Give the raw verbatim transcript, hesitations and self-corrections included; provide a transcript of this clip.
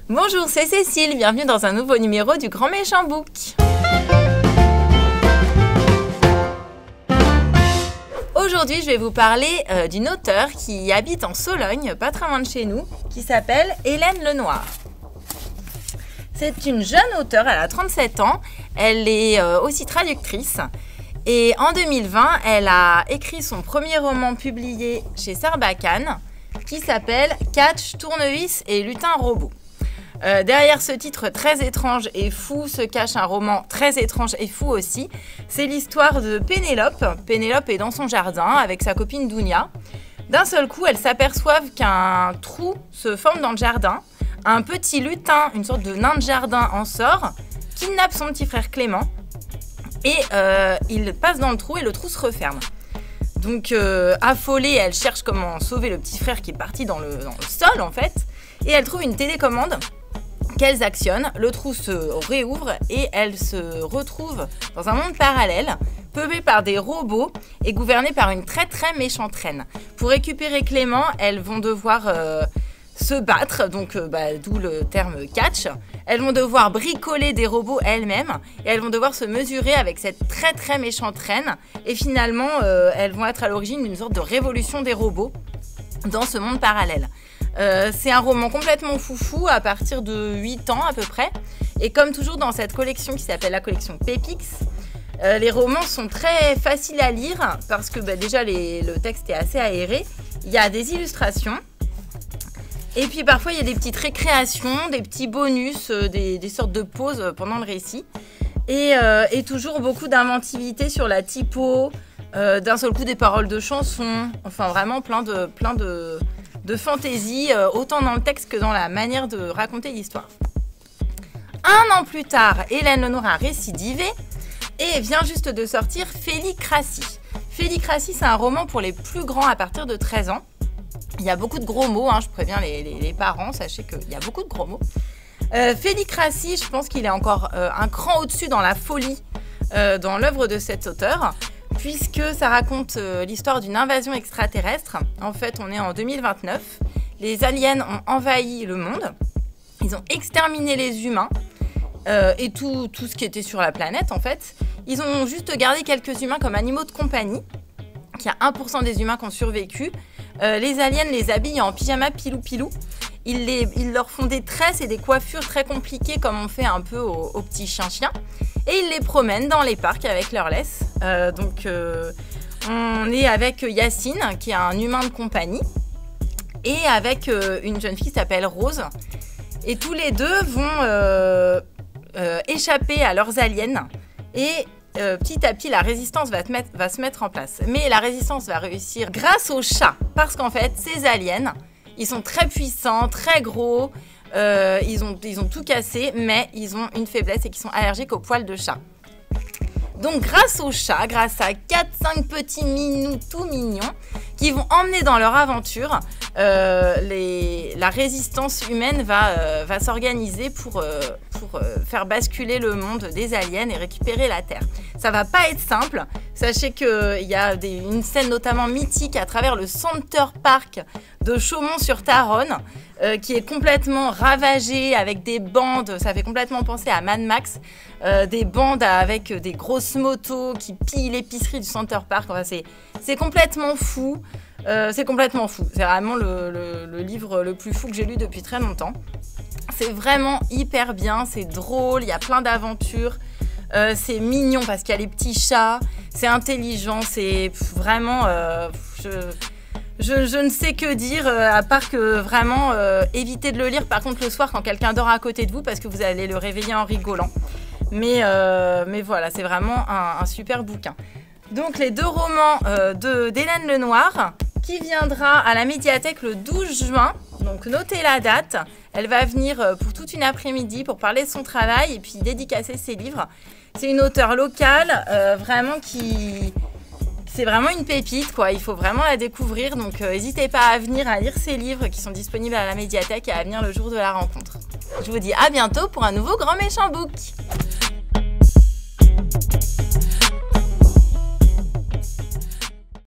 Bonjour, c'est Cécile, bienvenue dans un nouveau numéro du Grand Méchant Book. Aujourd'hui, je vais vous parler euh, d'une auteure qui habite en Sologne, pas très loin de chez nous, qui s'appelle Hélène Lenoir. C'est une jeune auteure, elle a trente-sept ans, elle est euh, aussi traductrice. Et en deux mille vingt, elle a écrit son premier roman publié chez Sarbacane, qui s'appelle Catch, Tournevis et Lutin Robot. Euh, derrière ce titre très étrange et fou se cache un roman très étrange et fou aussi. C'est l'histoire de Pénélope. Pénélope est dans son jardin avec sa copine Dounia. D'un seul coup, elles s'aperçoivent qu'un trou se forme dans le jardin. Un petit lutin, une sorte de nain de jardin, en sort, kidnappe son petit frère Clément et euh, il passe dans le trou et le trou se referme. Donc euh, affolée, elle cherche comment sauver le petit frère qui est parti dans le, dans le sol en fait. Et elle trouve une télécommande qu'elles actionnent, le trou se réouvre et elles se retrouvent dans un monde parallèle, peuplé par des robots et gouverné par une très très méchante reine. Pour récupérer Clément, elles vont devoir euh, se battre, donc euh, bah, d'où le terme catch. Elles vont devoir bricoler des robots elles-mêmes et elles vont devoir se mesurer avec cette très très méchante reine. Et finalement, euh, elles vont être à l'origine d'une sorte de révolution des robots dans ce monde parallèle. Euh, c'est un roman complètement foufou à partir de huit ans à peu près. Et comme toujours dans cette collection qui s'appelle la collection Pépix, euh, les romans sont très faciles à lire parce que bah, déjà les, le texte est assez aéré. Il y a des illustrations. Et puis parfois il y a des petites récréations, des petits bonus, euh, des, des sortes de pauses pendant le récit. Et, euh, et toujours beaucoup d'inventivité sur la typo, euh, d'un seul coup des paroles de chansons. Enfin vraiment plein de... Plein de de fantaisie, euh, autant dans le texte que dans la manière de raconter l'histoire. Un an plus tard, Hélène Lenoir a récidivé et vient juste de sortir Félicratie. Félicratie, c'est un roman pour les plus grands à partir de treize ans. Il y a beaucoup de gros mots, hein, je préviens les, les, les parents, sachez qu'il y a beaucoup de gros mots. Euh, Félicratie, je pense qu'il est encore euh, un cran au-dessus dans la folie euh, dans l'œuvre de cet auteur, puisque ça raconte euh, l'histoire d'une invasion extraterrestre. En fait, on est en deux mille vingt-neuf. Les aliens ont envahi le monde. Ils ont exterminé les humains euh, et tout, tout ce qui était sur la planète, en fait. Ils ont juste gardé quelques humains comme animaux de compagnie. Il y a un pour cent des humains qui ont survécu. Euh, les aliens les habillent en pyjama pilou-pilou. Ils, les, ils leur font des tresses et des coiffures très compliquées comme on fait un peu aux, aux petits chiens-chiens. Et ils les promènent dans les parcs avec leur laisse. Euh, donc euh, on est avec Yacine, qui est un humain de compagnie, et avec euh, une jeune fille qui s'appelle Rose. Et tous les deux vont euh, euh, échapper à leurs aliens. Et euh, petit à petit, la résistance va, te mettre, va se mettre en place. Mais la résistance va réussir grâce aux chats. Parce qu'en fait, ces aliens, ils sont très puissants, très gros. Euh, ils, ont, ils ont tout cassé, mais ils ont une faiblesse et qu'ils sont allergiques aux poils de chat. Donc grâce aux chats, grâce à quatre cinq petits minous tout mignons qui vont emmener dans leur aventure, euh, les, la résistance humaine va, euh, va s'organiser pour, euh, pour euh, faire basculer le monde des aliens et récupérer la Terre. Ça va pas être simple. Sachez qu'il y a des, une scène notamment mythique à travers le Center Park de Chaumont-sur-Tharonne euh, qui est complètement ravagé avec des bandes. Ça fait complètement penser à Mad Max. Euh, des bandes avec des grosses motos qui pillent l'épicerie du Center Park. Enfin, c'est, c'est complètement fou. Euh, c'est complètement fou. C'est vraiment le, le, le livre le plus fou que j'ai lu depuis très longtemps. C'est vraiment hyper bien. C'est drôle. Il y a plein d'aventures. Euh, c'est mignon parce qu'il y a les petits chats. C'est intelligent. C'est vraiment... Euh, je, je, je ne sais que dire euh, à part que vraiment euh, évitez de le lire par contre le soir quand quelqu'un dort à côté de vous parce que vous allez le réveiller en rigolant. Mais, euh, mais voilà, c'est vraiment un, un super bouquin. Donc les deux romans euh, de, d'Hélène Lenoir qui viendra à la médiathèque le douze juin. Donc notez la date. Elle va venir pour toute une après-midi pour parler de son travail et puis dédicacer ses livres. C'est une auteure locale, euh, vraiment qui... C'est vraiment une pépite, quoi. Il faut vraiment la découvrir. Donc n'hésitez euh, pas à venir à lire ses livres qui sont disponibles à la médiathèque et à venir le jour de la rencontre. Je vous dis à bientôt pour un nouveau Grand Méchant Book.